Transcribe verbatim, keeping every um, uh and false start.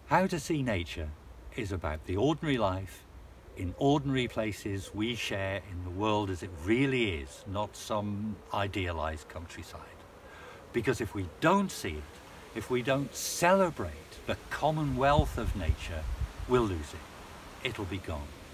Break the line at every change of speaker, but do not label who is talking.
How to see nature is about the ordinary life in ordinary places we share in the world as it really is, not some idealized countryside. Because if we don't see it, if we don't celebrate the commonwealth of nature, we'll lose it. It'll be gone.